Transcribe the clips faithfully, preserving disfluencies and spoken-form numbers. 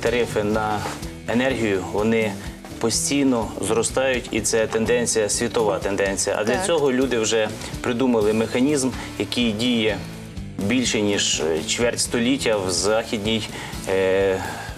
тарифи на енергію, вони постійно зростають, і це тенденція, світова тенденція. А для Так. цього люди вже придумали механізм, який діє більше ніж чверть століття в західній, е, е,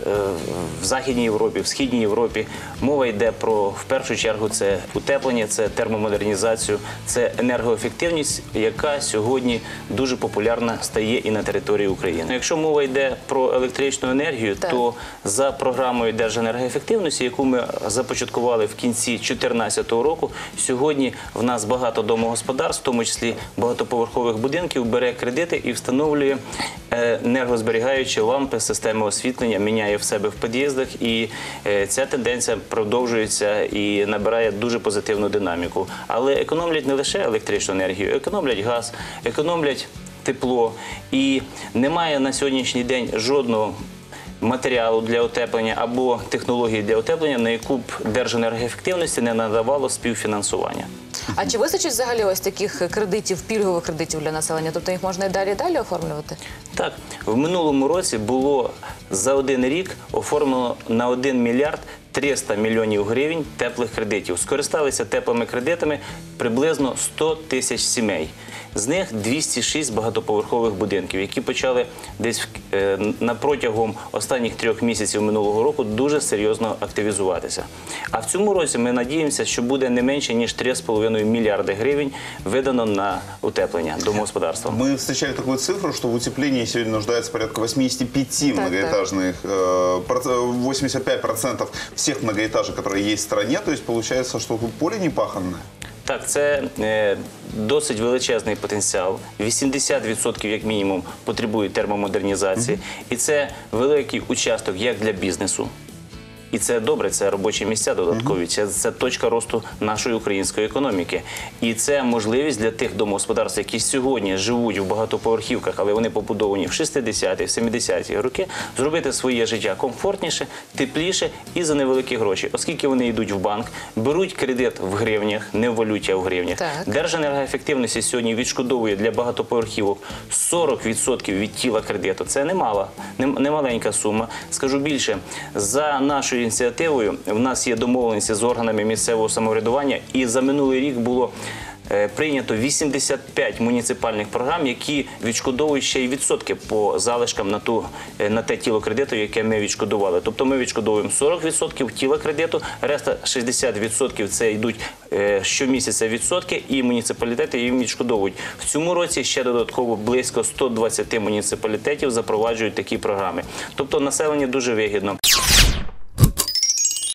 в Західній Європі, в Східній Європі. Мова йде про, в першу чергу, це утеплення, це термомодернізацію, це енергоефективність, яка сьогодні дуже популярна стає і на території України. Якщо мова йде про електричну енергію, Так. то за програмою Держенергоефективності, яку ми започаткували в кінці дві тисячі чотирнадцятого року, сьогодні в нас багато домогосподарств, в тому числі багатоповерхових будинків, бере кредити і встановлює енергозберігаючі лампи, системи освітлення, міняє в себе в під'їздах, і ця тенденція продовжується і набирає дуже позитивну динаміку. Але економлять не лише електричну енергію, економлять газ, економлять тепло, і немає на сьогоднішній день жодного матеріалу для утеплення або технології для утеплення, на яку б Держенергоефективності не надавало співфінансування. А чи вистачить взагалі ось таких кредитів, пільгових кредитів для населення? Тобто їх можна і далі і далі оформлювати? Так, в минулому році було за один рік оформлено на один мільярд триста мільйонів гривень теплих кредитів. Скористалися теплими кредитами приблизно сто тисяч сімей. З них двісті шість багатоповерхових будинків, які почали десь е, на протягом останніх трьох місяців минулого року дуже серйозно активізуватися. А в цьому році ми надіємося, що буде не менше, ніж три з половиною мільярди гривень видано на утеплення домогосподарства. Мы встречали такую цифру, что в утеплении сегодня нуждается порядка восьмидесяти пяти Так, многоэтажных, э, восемьдесят пять процентов всех многоэтажек, которые есть в стране, то есть получается, что поле не паханное. Так, це е, досить величезний потенціал. вісімдесят відсотків, як мінімум, потребують термомодернізації. І це великий участок як для бізнесу. І це добре, це робочі місця додаткові, це, це точка росту нашої української економіки. І це можливість для тих домогосподарств, які сьогодні живуть в багатоповерхівках, але вони побудовані в шістдесяті, в семидесяті роки, зробити своє життя комфортніше, тепліше і за невеликі гроші. Оскільки вони йдуть в банк, беруть кредит в гривнях, не в валюті, а в гривнях. Так. Держенергоефективності сьогодні відшкодовує для багатоповерхівок сорок відсотків від тіла кредиту. Це немала, немаленька сума. Скажу більше, за нашою ініціативою в нас є домовленості з органами місцевого самоврядування, і за минулий рік було е, прийнято вісімдесят п'ять муніципальних програм, які відшкодовують ще й відсотки по залишкам на, ту, е, на те тіло кредиту, яке ми відшкодували. Тобто ми відшкодовуємо сорок відсотків тіла кредиту, решта шістдесят відсотків це йдуть е, щомісяця відсотки, і муніципалітети їм відшкодовують. В цьому році ще додатково близько ста двадцяти муніципалітетів запроваджують такі програми. Тобто населенню дуже вигідно.